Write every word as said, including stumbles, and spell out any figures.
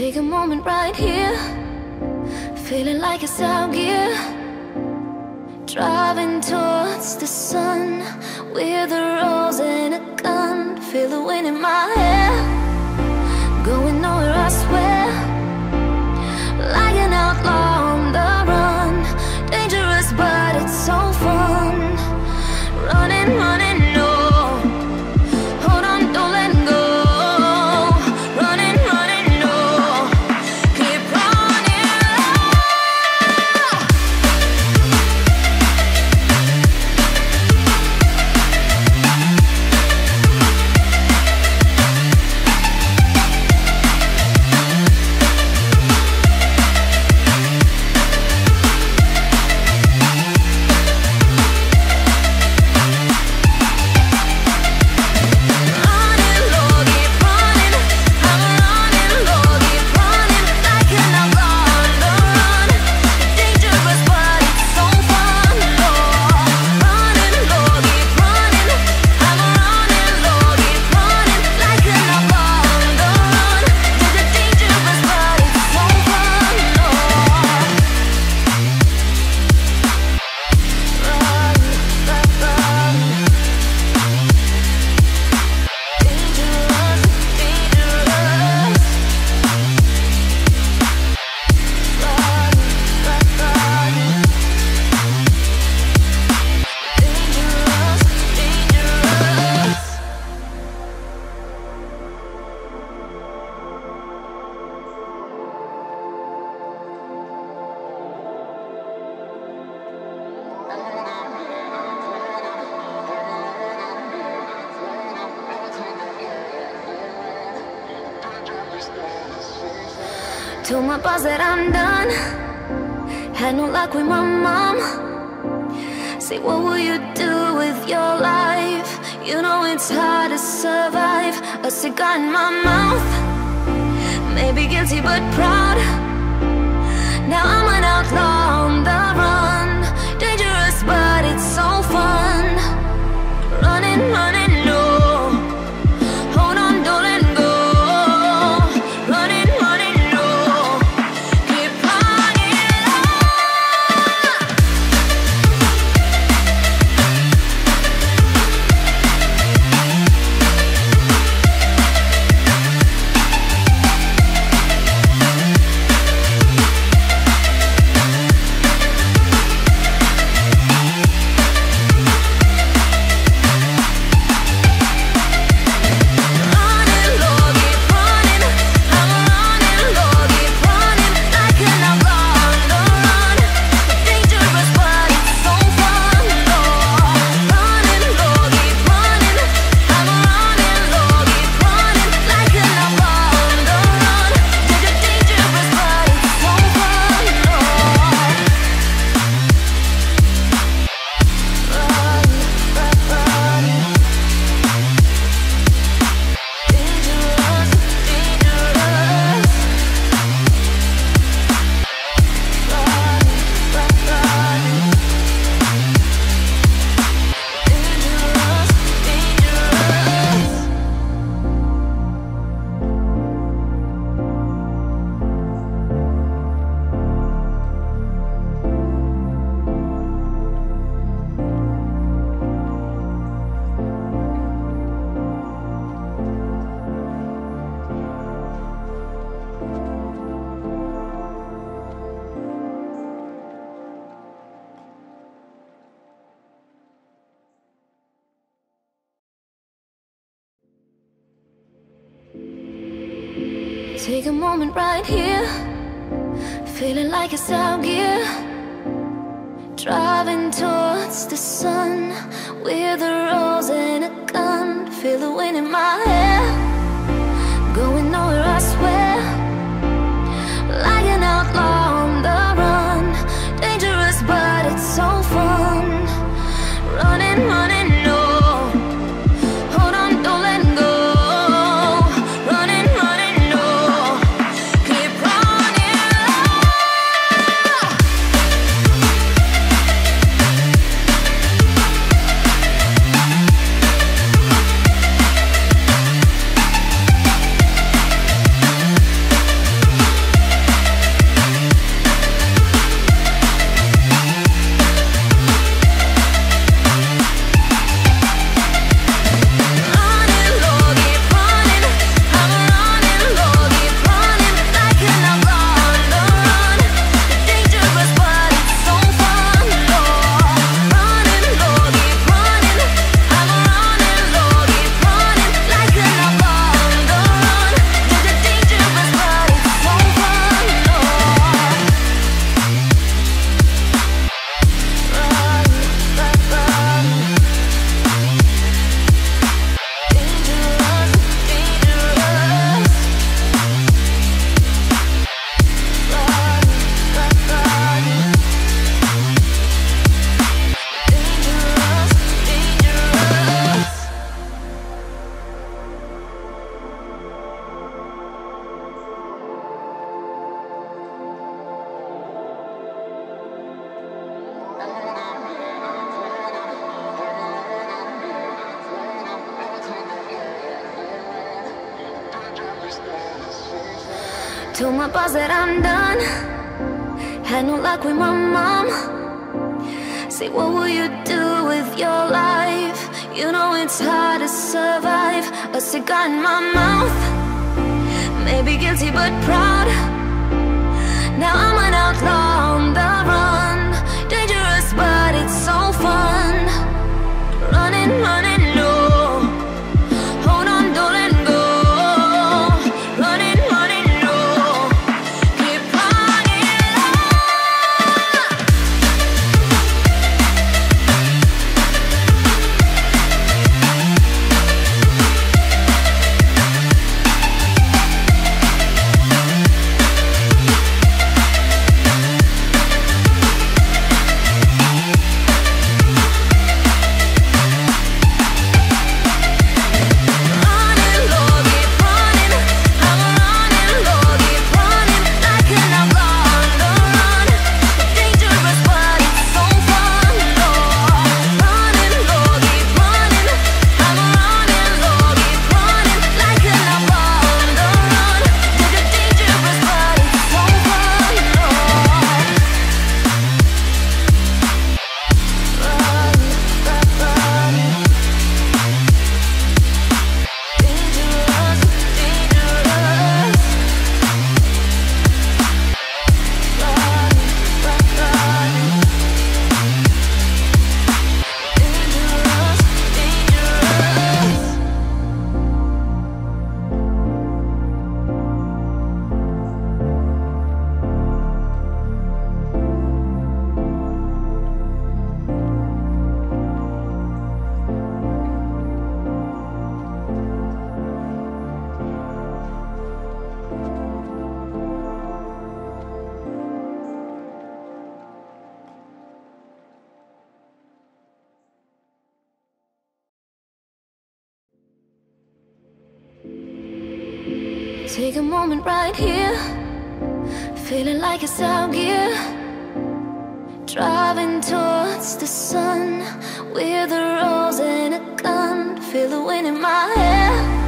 Take a moment right here, feeling like it's out gear. Driving towards the sun with a rose and a gun. Feel the wind in my hair, going nowhere I swear. Like an outlaw on the run, dangerous but it's so fun. Running, running, no, hold on, don't let go. Running, running, no, keep running. Told my boss that I'm done. Had no luck with my mom. Say, what will you do with your life? You know it's hard to survive. A cigar in my mouth, maybe guilty but proud. Now I'm an outlaw on the run, dangerous but it's so fun. Running, running, no, hold on, don't let go. Running, running, no, keep running. Take a moment right here, feeling like it's out gear. Driving towards the sun with a rose and a gun. Feel the wind in my hair, going nowhere I swear. Like an outlaw on the run, dangerous but it's so fun. Running, running, no, hold on, don't let go. Running, running, no, keep running. Told my boss that I'm done. Had no luck with my mom. Say, what will you do with your life? You know it's hard to survive. A cigar in my mouth, maybe guilty but proud. Now I'm an outlaw on the run. Dangerous but it's so fun. Running, running low. Hold on, don't let go. Running, running low. Keep running Take a moment right here, feeling like it's out gear. Driving towards the sun with a rose and a gun. Feel the wind in my hair.